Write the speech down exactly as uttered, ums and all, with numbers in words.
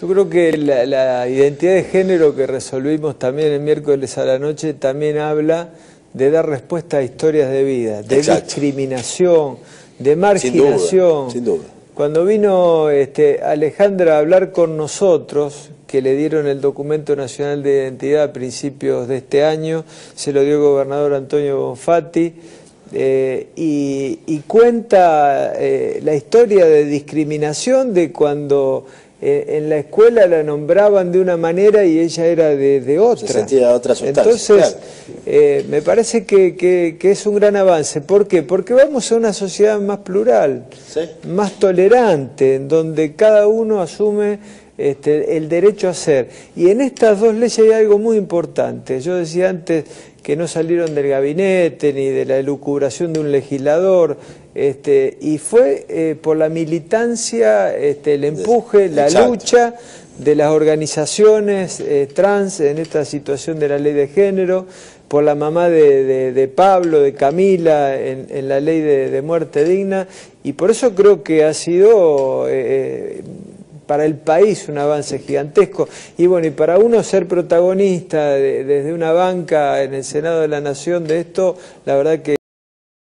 Yo creo que la, la identidad de género que resolvimos también el miércoles a la noche también habla de dar respuesta a historias de vida, de Exacto. discriminación, de marginación. Sin duda, sin duda. Cuando vino este, Alejandra a hablar con nosotros, que le dieron el documento nacional de identidad a principios de este año, se lo dio el gobernador Antonio Bonfatti, eh, y, y cuenta eh, la historia de discriminación de cuando eh, en la escuela la nombraban de una manera y ella era de, de otra. Se sentía otra sustancia. Entonces, claro. eh, me parece que, que, que es un gran avance. ¿Por qué? Porque vamos a una sociedad más plural, ¿Sí? más tolerante, en donde cada uno asume Este, el derecho a ser. Y en estas dos leyes hay algo muy importante. Yo decía antes que no salieron del gabinete ni de la elucubración de un legislador, este, y fue eh, por la militancia, este, el empuje, la Exacto. lucha de las organizaciones eh, trans en esta situación de la ley de género, por la mamá de, de, de Pablo, de Camila, en, en la ley de, de muerte digna, y por eso creo que ha sido Eh, para el país un avance gigantesco, y bueno, y para uno ser protagonista de, desde una banca en el Senado de la Nación de esto, la verdad que